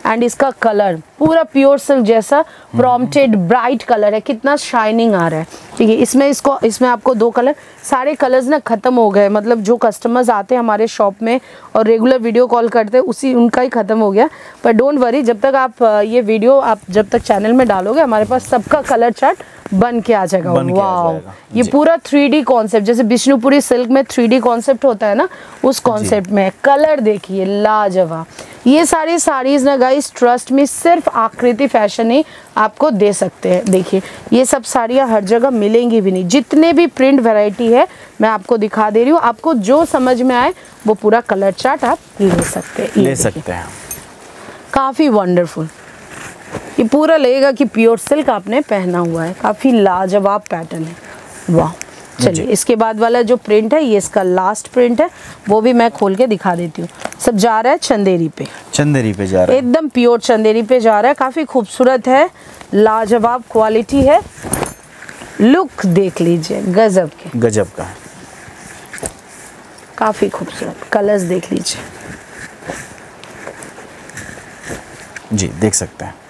एंड इसका कलर पूरा प्योर सिल्क जैसा प्रॉम्प्टेड ब्राइट कलर है, कितना शाइनिंग आ रहा है। ठीक है, इसमें इसको इसमें आपको दो कलर, सारे कलर्स ना ख़त्म हो गए, मतलब जो कस्टमर्स आते हैं हमारे शॉप में और रेगुलर वीडियो कॉल करते हैं उसी उनका ही ख़त्म हो गया। पर डोंट वरी, जब तक आप ये वीडियो आप जब तक चैनल में डालोगे हमारे पास सबका कलर चार्ट बन के आ जाएगा। वाओ, ये पूरा थ्री डी कॉन्सेप्ट, जैसे विष्णुपुरी सिल्क में थ्री डी कॉन्सेप्ट होता है ना, उस कॉन्सेप्ट में कलर देखिए लाजवाब। ये सारी साड़ीज ना गाइस ट्रस्ट में सिर्फ आकृति फैशन ही आपको दे सकते हैं। देखिए ये सब साड़ियाँ हर जगह मिलेंगी भी नहीं, जितने भी प्रिंट वैरायटी है मैं आपको दिखा दे रही हूँ, आपको जो समझ में आए वो पूरा कलर चार्ट आप ले सकते हैं ले सकते हैं। काफ़ी वंडरफुल, ये पूरा लगेगा कि प्योर सिल्क आपने पहना हुआ है, काफ़ी लाजवाब पैटर्न है। वाह, चलिए इसके बाद वाला जो प्रिंट है ये इसका लास्ट प्रिंट है, वो भी मैं खोल के दिखा देती हूँ। सब जा रहा है चंदेरी पे, चंदेरी पे जा रहा है, एकदम प्योर चंदेरी पे जा रहा है, काफ़ी खूबसूरत है, लाजवाब क्वालिटी है। लुक देख लीजिए, गजब के गजब का है, काफ़ी खूबसूरत कलर्स देख लीजिए जी, देख सकते हैं।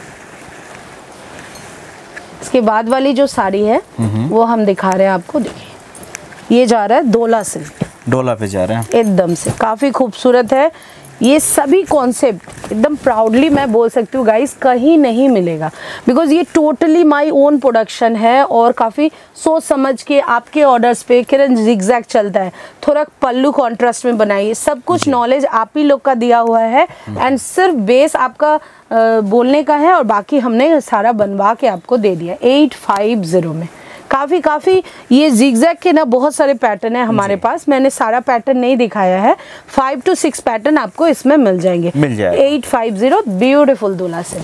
इसके बाद वाली जो साड़ी है वो हम दिखा रहे हैं आपको, देखिए ये जा रहा है डोला सिल्क, डोला पे जा रहे हैं एकदम से काफ़ी खूबसूरत है। ये सभी कॉन्सेप्ट एकदम प्राउडली मैं बोल सकती हूँ गाइस कहीं नहीं मिलेगा, बिकॉज ये टोटली माय ओन प्रोडक्शन है और काफ़ी सोच समझ के आपके ऑर्डर्स पे किरण जिगजैग चलता है, थोड़ा पल्लू कॉन्ट्रास्ट में बनाइए, सब कुछ नॉलेज आप ही लोग का दिया हुआ है एंड सिर्फ बेस आपका आ, बोलने का है और बाकी हमने सारा बनवा के आपको दे दिया एट फाइव ज़ीरो में। काफ़ी काफ़ी ये जिगजैग के ना बहुत सारे पैटर्न है हमारे पास, मैंने सारा पैटर्न नहीं दिखाया है, फाइव टू सिक्स पैटर्न आपको इसमें मिल जाएंगे, मिल जाएगा। एट फाइव जीरो ब्यूटीफुल दूल्हा से।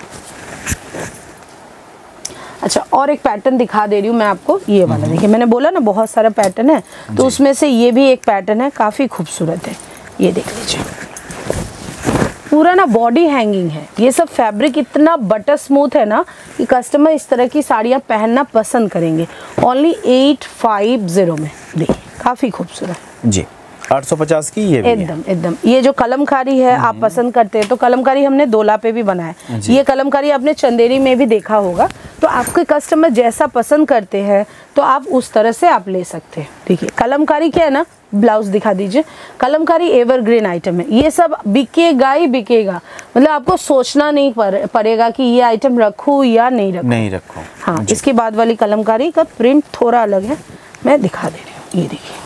अच्छा, और एक पैटर्न दिखा दे रही हूँ मैं आपको, ये वाला देखिए, मैंने बोला ना बहुत सारा पैटर्न है तो उसमें से ये भी एक पैटर्न है, काफ़ी खूबसूरत है, ये देख लीजिए। पूरा ना बॉडी हैंगिंग है, ये सब फैब्रिक इतना बटर स्मूथ है ना कि कस्टमर इस तरह की साड़ियाँ पहनना पसंद करेंगे। ओनली एट फाइव ज़ीरो में, देखिए काफ़ी खूबसूरत जी। आठ सौ पचास की ये भी एकदम एकदम। ये जो कलमकारी है आप पसंद करते हैं तो कलमकारी हमने डोला पे भी बनाया, ये कलमकारी आपने चंदेरी में भी देखा होगा, तो आपके कस्टमर जैसा पसंद करते हैं तो आप उस तरह से आप ले सकते हैं। देखिए कलमकारी क्या है ना, ब्लाउज दिखा दीजिए, कलमकारी एवरग्रीन आइटम है, ये सब बिकेगा ही बिकेगा, मतलब आपको सोचना नहीं पड़ेगा कि ये आइटम रखूँ या नहीं रखूँ नहीं रखो। हाँ, इसके बाद वाली कलमकारी का प्रिंट थोड़ा अलग है, मैं दिखा दे रही हूँ, ये देखिए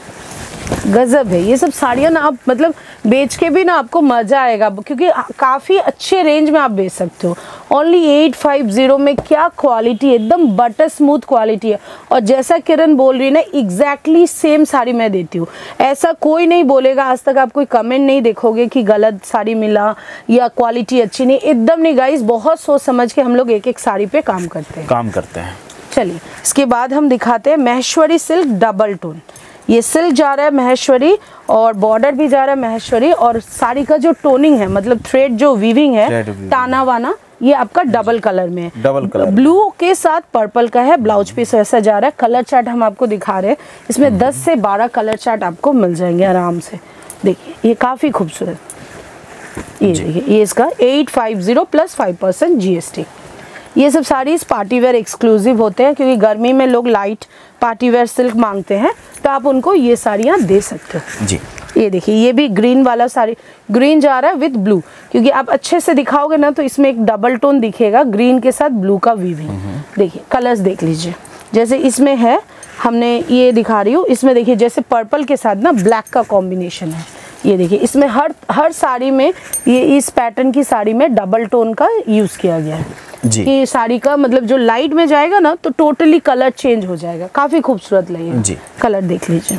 गजब है। ये सब साड़ियाँ ना आप मतलब बेच के भी ना आपको मज़ा आएगा, क्योंकि काफ़ी अच्छे रेंज में आप बेच सकते हो। ओनली एट फाइव ज़ीरो में क्या क्वालिटी है, एकदम बटर स्मूथ क्वालिटी है। और जैसा किरण बोल रही है ना, एग्जैक्टली सेम साड़ी मैं देती हूँ, ऐसा कोई नहीं बोलेगा, आज तक आप कोई कमेंट नहीं देखोगे कि गलत साड़ी मिला या क्वालिटी अच्छी नहीं, एकदम नहीं गाइस, बहुत सोच समझ के हम लोग एक एक साड़ी पे काम करते हैं काम करते हैं। चलिए इसके बाद हम दिखाते हैं महेश्वरी सिल्क डबल टोन। ये सिल्क जा रहा है महेश्वरी और बॉर्डर भी जा रहा है महेश्वरी, और साड़ी का जो टोनिंग है मतलब थ्रेड जो वीविंग है ताना वाना, ये आपका डबल कलर में है, डबल कलर ब्लू के साथ पर्पल का है। ब्लाउज पीस ऐसा जा रहा है। कलर चार्ट हम आपको दिखा रहे हैं, इसमें दस से बारह कलर चार्ट आपको मिल जाएंगे आराम से। देखिए ये काफ़ी खूबसूरत, ये देखिए ये इसका eight five zero plus five percent G S T. ये सब साड़ीज़ पार्टी वेयर एक्सक्लूसिव होते हैं, क्योंकि गर्मी में लोग लाइट पार्टी वेयर सिल्क मांगते हैं, तो आप उनको ये साड़ियाँ दे सकते हो जी। ये देखिए ये भी ग्रीन वाला साड़ी, ग्रीन जा रहा है विद ब्लू, क्योंकि आप अच्छे से दिखाओगे ना तो इसमें एक डबल टोन दिखेगा ग्रीन के साथ ब्लू का वीविंग। देखिए कलर्स देख लीजिए, जैसे इसमें है, हमने ये दिखा रही हूँ, इसमें देखिए जैसे पर्पल के साथ ना ब्लैक का कॉम्बिनेशन है। ये देखिए इसमें हर हर साड़ी में, ये इस पैटर्न की साड़ी में डबल टोन का यूज़ किया गया है जी। कि साड़ी का मतलब जो लाइट में जाएगा ना तो टोटली कलर चेंज हो जाएगा, काफ़ी खूबसूरत लगेगा जी। कलर देख लीजिए,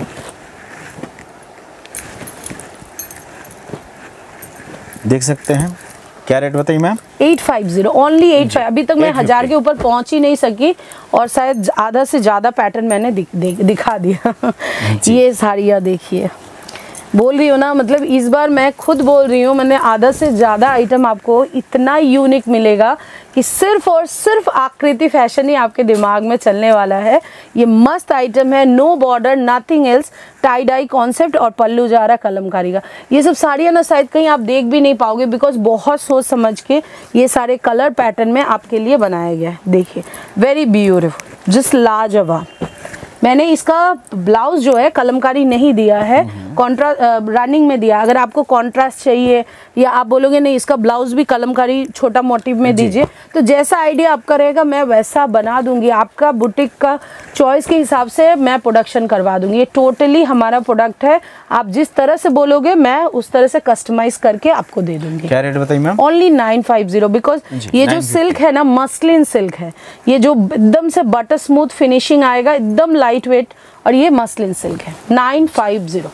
देख सकते हैं। क्या रेट बताइए ma'am? Eight five zero, only eight five. अभी तक मैं हजार के ऊपर पहुंच ही नहीं सकी और शायद आधा से ज़्यादा पैटर्न मैंने दि, दि, दिखा दिया। ये साड़ियाँ देखिए, बोल रही हूँ ना, मतलब इस बार मैं खुद बोल रही हूँ, मैंने आधा से ज़्यादा आइटम आपको इतना यूनिक मिलेगा कि सिर्फ और सिर्फ आकृति फैशन ही आपके दिमाग में चलने वाला है। ये मस्त आइटम है, no border, nothing else, tie dye concept और पल्लू जा रहा कलमकारी का। ये सब साड़ियाँ ना शायद कहीं आप देख भी नहीं पाओगे, बिकॉज बहुत सोच समझ के ये सारे कलर पैटर्न में आपके लिए बनाया गया है। देखिए वेरी ब्यूटीफुल, जस्ट लाजवाब। मैंने इसका ब्लाउज जो है कलमकारी नहीं दिया है, कॉन्ट्रास्ट रनिंग में दिया। अगर आपको कॉन्ट्रास्ट चाहिए या आप बोलोगे नहीं इसका ब्लाउज भी कलमकारी छोटा मोटिव में दीजिए, तो जैसा आइडिया आपका रहेगा मैं वैसा बना दूंगी। आपका बुटीक का चॉइस के हिसाब से मैं प्रोडक्शन करवा दूंगी। ये टोटली हमारा प्रोडक्ट है, आप जिस तरह से बोलोगे मैं उस तरह से कस्टमाइज करके आपको दे दूंगी। क्या रेट बताइए ma'am? Only nine five zero, because ये जो सिल्क है ना, मसलिन सिल्क है, ये जो एकदम से बटर स्मूथ फिनिशिंग आएगा, एकदम लाइट वेट, और ये मसलिन सिल्क है। Nine five zero.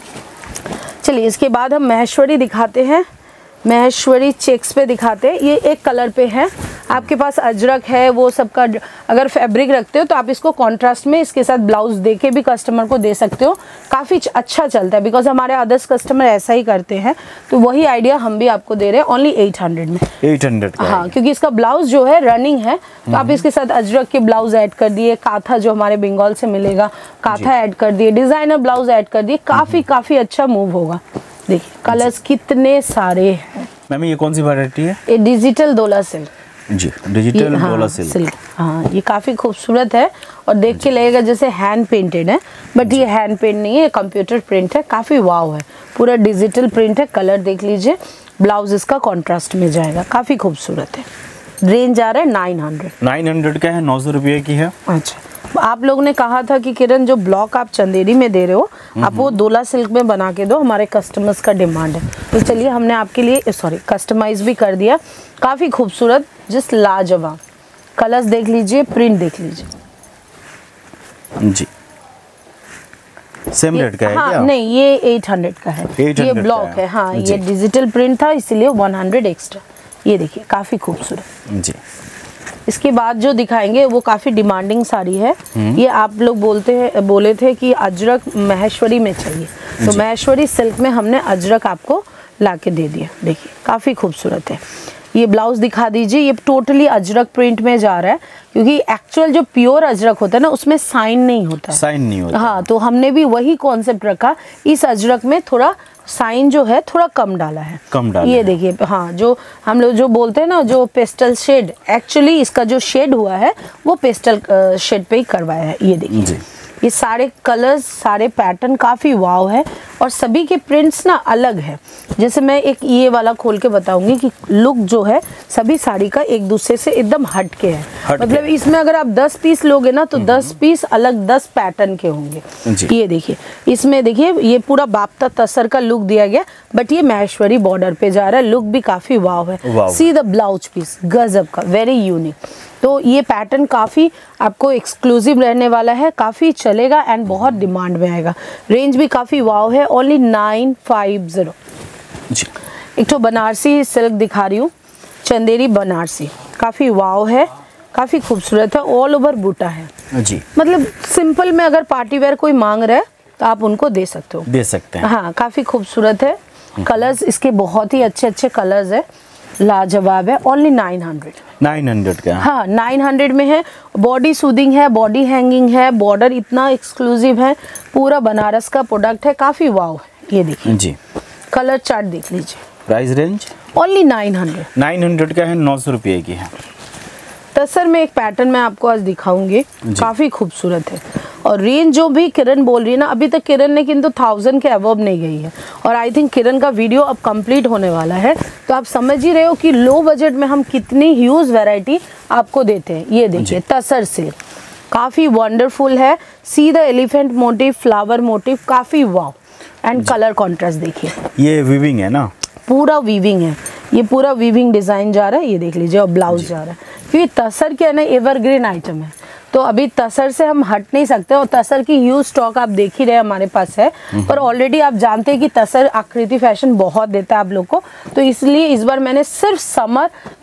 चलिए इसके बाद हम महेश्वरी दिखाते हैं। महेश्वरी चेक्स पे दिखाते हैं। ये एक कलर पे है, आपके पास अजरक है, वो सबका अगर फैब्रिक रखते हो तो आप इसको कॉन्ट्रास्ट में इसके साथ ब्लाउज दे के भी कस्टमर को दे सकते हो। काफ़ी अच्छा चलता है, बिकॉज हमारे अदर्स कस्टमर ऐसा ही करते हैं, तो वही आइडिया हम भी आपको दे रहे हैं ओनली एट हंड्रेड में। एट हंड्रेड का हाँ, क्योंकि इसका ब्लाउज जो है रनिंग है, तो आप इसके साथ अजरक के ब्लाउज ऐड कर दिए, काथा जो हमारे बंगाल से मिलेगा काथा ऐड कर दिए, डिजाइनर ब्लाउज ऐड कर दिए, काफ़ी काफ़ी अच्छा मूव होगा। देखिए कलर्स कितने सारे हैं। मैम ये कौन सी वैरायटी है? ये डिजिटल डोला सिल्क जी, डिजिटल हाँ, डोला सिल्क। सिल्क हाँ, ये काफ़ी खूबसूरत है और देख के लगेगा जैसे हैंड पेंटेड है, बट ये हैंड पेंट नहीं है, कंप्यूटर प्रिंट है। काफ़ी वाव है, पूरा डिजिटल प्रिंट है। कलर देख लीजिए, ब्लाउज इसका कॉन्ट्रास्ट में जाएगा, काफ़ी खूबसूरत है। रेंज आ रहा है नाइन हंड्रेड। नाइन हंड्रेड का है, नौ सौ रुपये की है। अच्छा, आप लोग ने कहा था कि किरण जो ब्लॉक आप चंदेरी में दे रहे हो आप वो डोला सिल्क में बना के दो, हमारे कस्टमर्स का डिमांड है, तो चलिए हमने आपके लिए सॉरी कस्टमाइज भी कर दिया। काफ़ी खूबसूरत, जस्ट लाजवाब। कलर्स देख लीजिए, प्रिंट देख लीजिए जी। सेम रेट का है हाँ, क्या? नहीं ये एट हंड्रेड का है, ये ब्लॉक है, है। हाँ, ये डिजिटल प्रिंट था इसलिए वन हंड्रेड एक्स्ट्रा। ये देखिए काफ़ी खूबसूरत जी। इसके बाद जो दिखाएंगे वो काफ़ी डिमांडिंग साड़ी है। ये आप लोग बोलते हैं बोले थे कि अजरक महेश्वरी में चाहिए, तो महेश्वरी सिल्क में हमने अजरक आपको ला के दे दिया। देखिए काफ़ी खूबसूरत है। ये ब्लाउज दिखा दीजिए, ये टोटली अजरक प्रिंट में जा रहा है, क्योंकि एक्चुअल जो प्योर अजरक होता है ना उसमें साइन नहीं होता, साइन नहीं होता। हाँ, तो हमने भी वही कॉन्सेप्ट रखा, इस अजरक में थोड़ा साइन जो है थोड़ा कम डाला है, कम डाला ये देखिए। हाँ, जो हम लोग जो बोलते हैं ना जो पेस्टल शेड, एक्चुअली इसका जो शेड हुआ है वो पेस्टल शेड पे ही करवाया है। ये देखिए ये सारे कलर्स, सारे पैटर्न काफ़ी वाव है और सभी के प्रिंट्स ना अलग है। जैसे मैं एक ये वाला खोल के बताऊंगी कि लुक जो है सभी साड़ी का एक दूसरे से एकदम हट के है, मतलब इसमें अगर आप दस पीस लोगे ना तो दस पीस अलग दस पैटर्न के होंगे। ये देखिए, इसमें देखिए ये पूरा बाप्ता तसर का लुक दिया गया, बट ये महेश्वरी बॉर्डर पे जा रहा है। लुक भी काफ़ी वाव है। सी द ब्लाउज पीस, गजब का, वेरी यूनिक। तो ये पैटर्न काफ़ी आपको एक्सक्लूसिव रहने वाला है, काफ़ी चलेगा एंड बहुत डिमांड में आएगा। रेंज भी काफ़ी वाव है, ओनली नाइन फाइव जीरो। एक तो बनारसी सिल्क दिखा रही हूँ, चंदेरी बनारसी, काफ़ी वाव है, काफ़ी खूबसूरत है, ऑल ओवर बूटा है जी। मतलब सिंपल में अगर पार्टी वेयर कोई मांग रहा है तो आप उनको दे सकते हो, दे सकते हैं। हाँ, काफ़ी खूबसूरत है। कलर्स इसके बहुत ही अच्छे अच्छे कलर्स है, लाजवाब है। Only nine hundred nine hundred का। हाँ, नाइन हंड्रेड में है। बॉडी सूदिंग है, बॉडी हैंगिंग है, बॉर्डर इतना एक्सक्लूसिव है, पूरा बनारस का प्रोडक्ट है, काफ़ी वाव है। ये देखिए जी, कलर चार्ट देख लीजिए। Price range only nine hundred nine hundred का है, नौ सौ रुपये की है। तसर में एक पैटर्न मैं आपको आज दिखाऊंगी, काफ़ी खूबसूरत है। और रेंज जो भी किरण बोल रही है ना, अभी तक किरण ने किंतु थाउजेंड के अबव नहीं गई है, और आई थिंक किरण का वीडियो अब कंप्लीट होने वाला है, तो आप समझ ही रहे हो कि लो बजट में हम कितनी ह्यूज वैरायटी आपको देते हैं। ये देखिए तसर सिल्क, काफ़ी वंडरफुल है। See the elephant motif, flower motif, काफ़ी वाव एंड कलर कॉन्ट्रास्ट देखिए। ये वीविंग है ना, पूरा वीविंग है, ये पूरा वीविंग डिज़ाइन जा रहा है। ये देख लीजिए, और ब्लाउज जा रहा है, क्योंकि तसर क्या है ना एवरग्रीन आइटम है, तो अभी तसर से हम हट नहीं सकते। और तसर की ह्यूज स्टॉक आप देख ही रहे हमारे पास है, पर ऑलरेडी आप जानते हैं कि तसर आकृति फैशन बहुत देता है आप लोग को, तो इसलिए इस बार मैंने सिर्फ समर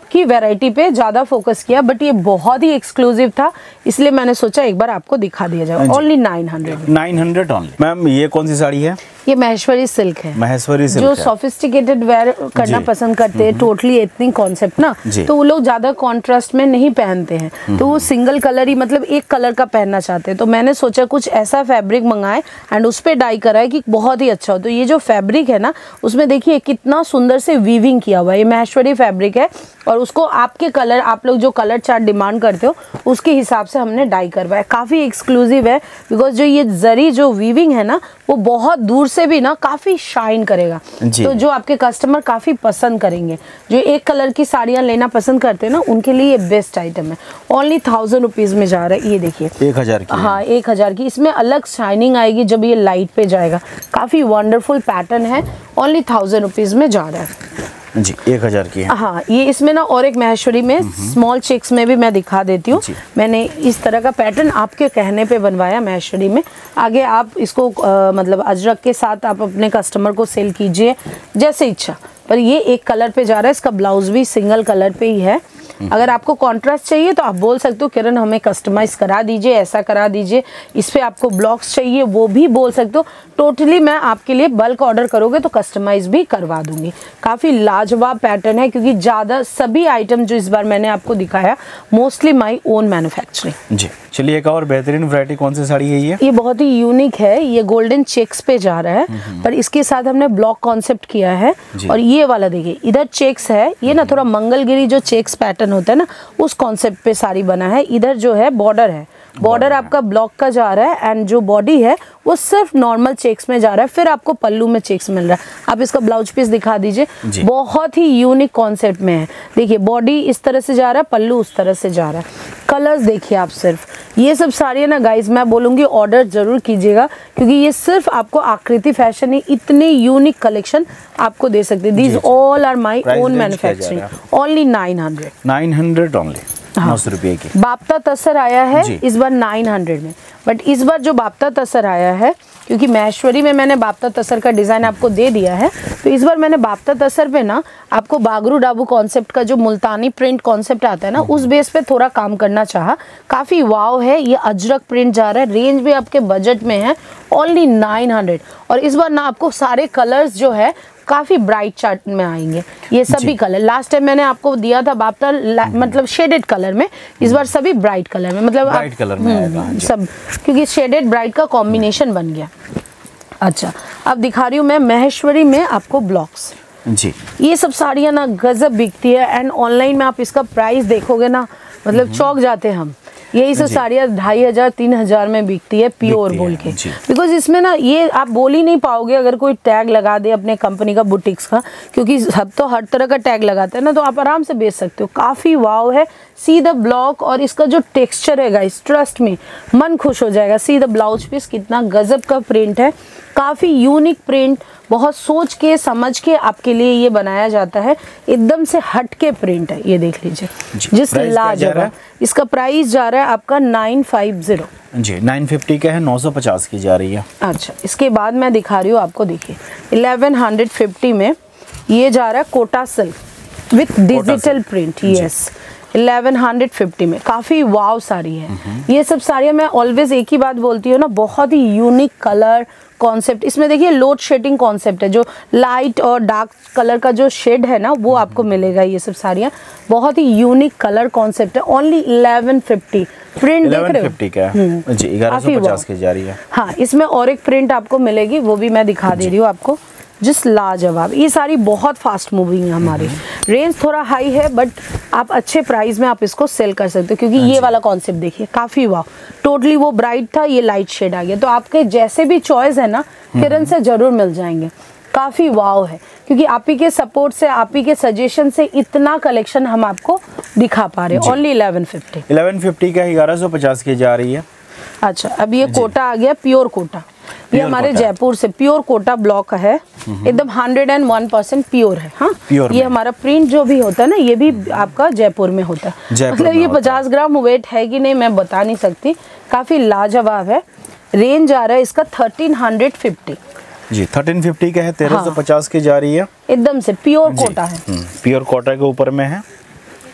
की वैरायटी पे ज़्यादा फोकस किया, बट ये बहुत ही एक्सक्लूसिव था, इसलिए मैंने सोचा एक बार आपको दिखा दिया जाए। Only nine hundred nine hundred only. Ma'am ये कौन सी साड़ी है? ये महेश्वरी सिल्क है। महेश्वरी सिल्क जो सोफिस्टिकेटेड वेयर करना पसंद करते हैं, टोटली एथनिक कॉन्सेप्ट ना, तो वो लोग ज्यादा कॉन्ट्रास्ट में नहीं पहनते हैं, तो वो सिंगल कलर ही मतलब एक कलर का पहनना चाहते हैं। तो मैंने सोचा कुछ ऐसा फैब्रिक मंगाए एंड उस पर डाई कराए कि बहुत ही अच्छा हो। तो ये जो फैब्रिक है ना, उसमें देखिए कितना सुंदर से वीविंग किया हुआ है। ये महेश्वरी फैब्रिक है और उसको आपके कलर, आप लोग जो कलर चार्ट डिमांड करते हो उसके हिसाब से हमने डाई करवाया। काफी एक्सक्लूसिव है, बिकॉज जो ये जरी जो वीविंग है ना, वो बहुत दूर से भी ना काफी शाइन करेगा, तो जो आपके कस्टमर काफी पसंद करेंगे। जो एक कलर की साड़ियां लेना पसंद करते हैं ना, उनके लिए ये बेस्ट आइटम है। ओनली थाउजेंड रुपीज में जा रहा है। ये देखिए एक हजार की। हाँ, एक हजार की। इसमें अलग शाइनिंग आएगी जब ये लाइट पे जाएगा। काफी वंडरफुल पैटर्न है। ओनली थाउजेंड रुपीज में जा रहा है जी, एक हजार की है। हाँ, ये इसमें ना और एक महेश्वरी में स्मॉल चेक्स में भी मैं दिखा देती हूँ। मैंने इस तरह का पैटर्न आपके कहने पे बनवाया महेश्वरी में। आगे आप इसको आ, मतलब अजरक के साथ आप अपने कस्टमर को सेल कीजिए जैसे इच्छा, पर ये एक कलर पे जा रहा है। इसका ब्लाउज भी सिंगल कलर पे ही है। अगर आपको कॉन्ट्रास्ट चाहिए तो आप बोल सकते हो किरण हमें कस्टमाइज करा दीजिए, ऐसा करा दीजिए, इस पे आपको ब्लॉक्स चाहिए वो भी बोल सकते हो। टोटली मैं आपके लिए बल्क ऑर्डर करोगे तो कस्टमाइज भी करवा दूंगी। काफी लाजवाब पैटर्न है, क्योंकि ज्यादा सभी आइटम जो इस बार मैंने आपको दिखाया मोस्टली माई ओन मैन्युफैक्चरिंग। जी चलिए, एक और बेहतरीन वैरायटी कौन सी साड़ी है ये? ये बहुत ही यूनिक है। ये गोल्डन चेक्स पे जा रहा है, पर इसके साथ हमने ब्लॉक कॉन्सेप्ट किया है। और ये वाला देखिए, इधर चेक्स है, ये ना थोड़ा मंगलगिरी जो चेक्स पैटर्न होता है ना, उस कॉन्सेप्ट पे साड़ी बना है। इधर जो है बॉर्डर है, बॉर्डर आपका ब्लॉक का जा रहा है एंड जो बॉडी है वो सिर्फ नॉर्मल चेक्स में जा रहा है। फिर आपको पल्लू में चेक्स मिल रहा है। आप इसका ब्लाउज पीस दिखा दीजिए। बहुत ही यूनिक कॉन्सेप्ट में है। देखिए बॉडी इस तरह से जा रहा है, पल्लू उस तरह से जा रहा है। कलर्स देखिए आप सिर्फ। ये सब साड़ियाँ ना गाइज मैं बोलूँगी ऑर्डर जरूर कीजिएगा, क्योंकि ये सिर्फ आपको आकृति फैशन ही इतने यूनिक कलेक्शन आपको दे सकते हैं। These all are my own manufacturing. Only nine hundred nine hundred only. नौ सौ रुपये की। बाप्ता तसर आया है इस बार नाइन हंड्रेड में, बट इस बार जो बाप्ता तसर आया है, क्योंकि महेश्वरी में मैंने बाप्ता तसर का डिजाइन आपको दे दिया है, तो इस बार मैंने बाप्ता तसर पे ना आपको बागरू डाबू कॉन्सेप्ट का जो मुल्तानी प्रिंट कॉन्सेप्ट आता है ना, उस बेस पे थोड़ा काम करना चाहा। काफी वाव है। ये अजरक प्रिंट जा रहा है, रेंज भी आपके बजट में है। Only nine hundred. और इस बार ना आपको सारे कलर्स जो है काफी ब्राइट चार्ट में आएंगे। ये सभी कलर लास्ट टाइम मैंने आपको दिया था बाप्ता मतलब शेडेड कलर में, इस बार सभी ब्राइट कलर में, मतलब ब्राइट कलर में आएगा सब, क्योंकि शेडेड ब्राइट का कॉम्बिनेशन बन गया। अच्छा, अब दिखा रही हूँ मैं महेश्वरी में आपको ब्लॉक्स जी। ये सब साड़ियाँ ना गजब बिकती है एंड ऑनलाइन में आप इसका प्राइस देखोगे ना, मतलब चौंक जाते हैं हम। यही सब साड़ियाँ ढाई हजार तीन हजार में बिकती है प्योर बोल के, बिकॉज इसमें ना ये आप बोल ही नहीं पाओगे अगर कोई टैग लगा दे अपने कंपनी का बुटीक्स का, क्योंकि सब तो हर तरह का टैग लगाते हैं ना, तो आप आराम से बेच सकते हो। काफी वाव है। सी द ब्लॉक और इसका जो टेक्सचर है गाइस, ट्रस्ट में मन खुश हो जाएगा। सी द ब्लाउज पीस, कितना गजब का प्रिंट है। काफी यूनिक प्रिंट, बहुत सोच के समझ के आपके लिए ये बनाया जाता है। एकदम से हट के प्रिंट है। ये देख लीजिए जिस लाजवाब। इसका प्राइस जा रहा है आपका नाइन फाइव जीरो जी। नाइन फिफ्टी का है, नौ सौ पचास की जा रही है। अच्छा, इसके बाद मैं दिखा रही हूँ आपको, देखिए इलेवन हंड्रेड फिफ्टी में ये जा रहा है Kota silk with digital print. Yes, eleven hundred fifty में काफ़ी वाव साड़ी है। ये सब साड़ियाँ मैं ऑलवेज एक ही बात बोलती हूँ ना, बहुत ही यूनिक कलर कॉन्सेप्ट। इसमें देखिए लोड शेडिंग कॉन्सेप्ट है, जो लाइट और डार्क कलर का जो शेड है ना वो आपको मिलेगा। ये सब साड़ियाँ बहुत ही यूनिक कलर कॉन्सेप्ट है। Only eleven fifty. प्रिंट देख रहे हो का जी, ग्यारह सौ पचास की जा रही है। हाँ, इसमें और एक प्रिंट आपको मिलेगी, वो भी मैं दिखा दे रही हूँ आपको, जिस लाजवाब। ये सारी बहुत फास्ट मूविंग है हमारी। रेंज थोड़ा हाई है बट आप अच्छे प्राइस में आप इसको सेल कर सकते हो, क्योंकि ये वाला कॉन्सेप्ट देखिए काफी वाह। टोटली वो ब्राइट था, ये लाइट शेड आ गया। तो आपके जैसे भी चॉइस है ना, किरण से जरूर मिल जाएंगे। काफी वाव है, क्योंकि आप ही के सपोर्ट से, आप ही के सजेशन से इतना कलेक्शन हम आपको दिखा पा रहे हैं। Only eleven fifty. Eleven fifty का ग्यारह सौ पचास की जा रही है। अच्छा, अब ये कोटा आ गया, प्योर कोटा। ये हमारे जयपुर से प्योर कोटा ब्लॉक है, एकदम hundred and one percent pure है। हाँ, ये हमारा प्रिंट जो भी होता है ना, ये भी आपका जयपुर में होता है। मतलब ये पचास ग्राम वेट है कि नहीं मैं बता नहीं सकती। काफी लाजवाब है। रेंज आ रहा है इसका थर्टीन हंड्रेड फिफ्टी जी। थर्टीन फिफ्टी का है, तेरह सौ पचास की जा रही है। एकदम से प्योर कोटा है। प्योर कोटा के ऊपर में है।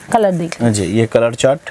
कलर देखिए जी, ये कलर चार्ट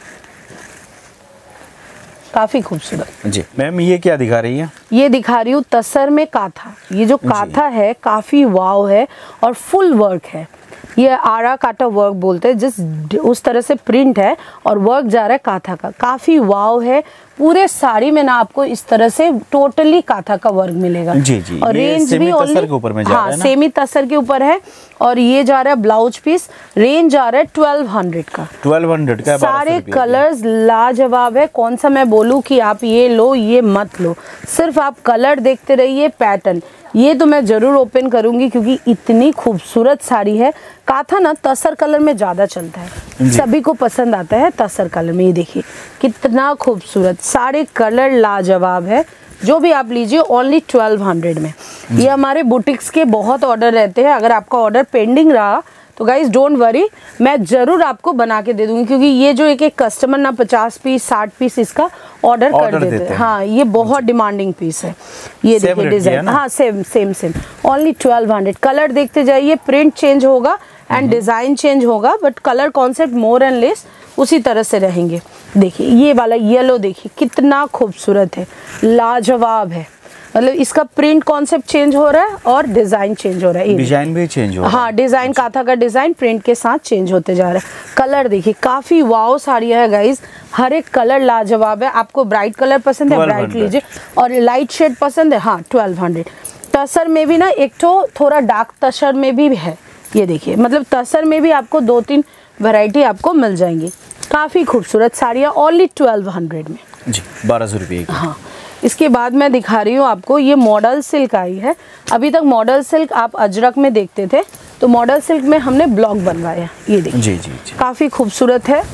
काफी खूबसूरत। जी मैम, ये क्या दिखा रही है? ये दिखा रही हूँ तसर में काथा। ये जो काथा है काफी वाव है और फुल वर्क है। ये आरा काटा वर्क बोलते हैं, जिस उस तरह से प्रिंट है और वर्क जा रहा है काथा का, काफी वाव है। पूरे साड़ी में ना आपको इस तरह से टोटली काथा का वर्क मिलेगा। जी जी, और रेंज भी तसर के ऊपर में जा हाँ, रहा है ना? सेमी तसर के ऊपर है। और ये जा रहा है ब्लाउज पीस, रेंज जा रहा है ट्वेल्व हंड्रेड का। ट्वेल्व हंड्रेड का सारे कलर्स लाजवाब है। कौन सा मैं बोलूँ कि आप ये लो ये मत लो, सिर्फ आप कलर देखते रहिए, पैटर्न। ये तो मैं जरूर ओपन करूंगी क्योंकि इतनी खूबसूरत साड़ी है। काथा ना तसर कलर में ज्यादा चलता है, सभी को पसंद आता है तसर कलर में। ये देखिए कितना खूबसूरत, सारे कलर लाजवाब है। जो भी आप लीजिए ओनली ट्वेल्व हंड्रेड में। ये हमारे बुटीक्स के बहुत ऑर्डर रहते हैं। अगर आपका ऑर्डर पेंडिंग रहा तो गाइज डोंट वरी, मैं जरूर आपको बना के दे दूंगी क्योंकि ये जो एक एक कस्टमर ना पचास पीस साठ पीस इसका ऑर्डर कर देते हैं। हाँ, ये बहुत डिमांडिंग पीस है। ये देखिए डिजाइन, हाँ same same same only twelve hundred. Colour देखते जाइए, प्रिंट चेंज होगा एंड डिजाइन चेंज होगा, but colour concept more and less उसी तरह से रहेंगे। देखिए ये वाला येलो देखिए कितना खूबसूरत है, लाजवाब है। मतलब इसका प्रिंट कॉन्सेप्ट चेंज हो रहा है और डिजाइन चेंज हो रहा है, डिजाइन भी चेंज हो रहा है। हाँ, डिजाइन काथा का डिजाइन प्रिंट के साथ चेंज होते जा रहा है। कलर देखिए काफी वाव साड़ियाँ है गाइज, हर एक कलर लाजवाब है। आपको ब्राइट कलर पसंद है ब्राइट लीजिए, और लाइट शेड पसंद है हाँ ट्वेल्व हंड्रेड। तसर में भी ना एक तो थोड़ा डार्क तसर में भी है। ये देखिए मतलब तसर में भी आपको दो तीन वैरायटी आपको मिल जाएंगी। काफी खूबसूरत साड़ियाँ ओनली ट्वेल्व हंड्रेड में जी, बारह सौ रुपये। हाँ, इसके बाद मैं दिखा रही हूँ आपको, ये मॉडल सिल्क आई है। अभी तक मॉडल सिल्क आप अजरक में देखते थे, तो मॉडल सिल्क में हमने ब्लॉक बनवाया। ये देखिए जी जी जी, काफी खूबसूरत है।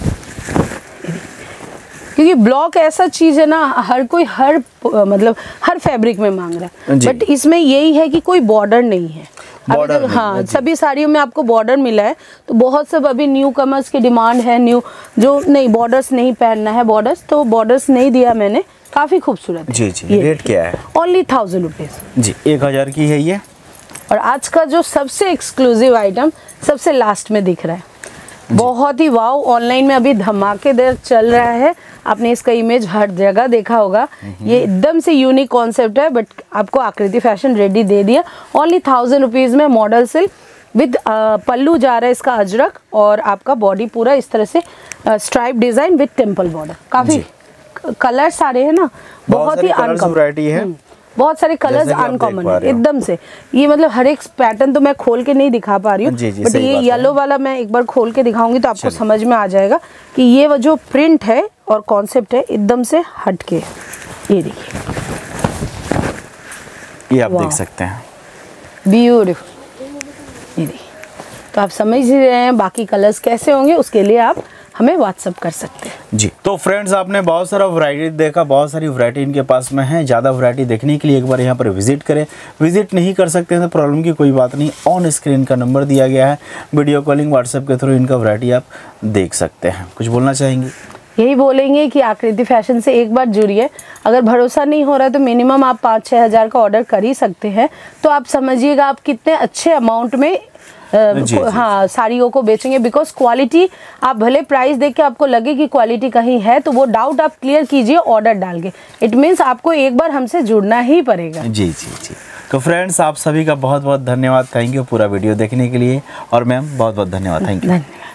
क्योंकि ब्लॉक ऐसा चीज है ना, हर कोई हर मतलब हर फैब्रिक में मांग रहा है, बट इसमें यही है कि कोई बॉर्डर नहीं है। बॉर्डर हाँ, सभी साड़ियों में आपको बॉर्डर मिला है, तो बहुत सब अभी न्यू कमर्स की डिमांड है, न्यू जो नहीं बॉर्डर्स नहीं पहनना है, बॉर्डर्स तो बॉर्डर्स नहीं दिया मैंने। काफी खूबसूरत जी जी। रेट क्या है? ओनली थाउजेंड रुपीज जी, एक हजार की है ये। और आज का जो सबसे एक्सक्लूसिव आइटम सबसे लास्ट में दिख रहा है, बहुत ही वाव। ऑनलाइन में अभी धमाकेदार चल रहा है, आपने इसका इमेज हर जगह देखा होगा। ये एकदम से यूनिक कॉन्सेप्ट है, बट आपको आकृति फैशन रेडी दे दिया ओनली थाउजेंड रुपीज में। मॉडल सिल्क विद पल्लू जा रहा है इसका अजरक, और आपका बॉडी पूरा इस तरह से stripe design with temple border. काफी कलर सारे है ना, बहुत ही अनकॉमन है, बहुत सारे कलर्स अनकॉमन है एकदम से। ये मतलब हर एक पैटर्न तो मैं खोल के नहीं दिखा पा रही हूँ, बट ये येलो वाला मैं एक बार खोल के दिखाऊंगी तो आपको समझ में आ जाएगा कि ये वो जो प्रिंट है और कॉन्सेप्ट है एकदम से हटके। ये देखिए, ये आप देख सकते हैं, ब्यूटीफुल। ये देखिए, तो आप समझ ही रहे हैं बाकी कलर्स कैसे होंगे, उसके लिए आप हमें व्हाट्सअप कर सकते हैं जी। तो फ्रेंड्स, आपने बहुत सारा वैरायटी देखा, बहुत सारी वैरायटी इनके पास में है। ज़्यादा वैरायटी देखने के लिए एक बार यहाँ पर विजिट करें। विजिट नहीं कर सकते हैं तो प्रॉब्लम की कोई बात नहीं, ऑन स्क्रीन का नंबर दिया गया है, वीडियो कॉलिंग व्हाट्सएप के थ्रू इनका वैरायटी आप देख सकते हैं। कुछ बोलना चाहेंगे? यही बोलेंगे कि आकृति फैशन से एक बार जुड़िए। अगर भरोसा नहीं हो रहा है तो मिनिमम आप पाँच छः हज़ार का ऑर्डर कर ही सकते हैं, तो आप समझिएगा आप कितने अच्छे अमाउंट में जी, जी, हाँ साड़ियों को बेचेंगे। बिकॉज क्वालिटी, आप भले प्राइस देख के आपको लगे कि क्वालिटी कहीं है, तो वो डाउट आप क्लियर कीजिए ऑर्डर डाल के। इट मीन्स आपको एक बार हमसे जुड़ना ही पड़ेगा। जी जी जी। तो फ्रेंड्स, आप सभी का बहुत बहुत धन्यवाद, थैंक यू पूरा वीडियो देखने के लिए। और मैम बहुत बहुत धन्यवाद, थैंक यू।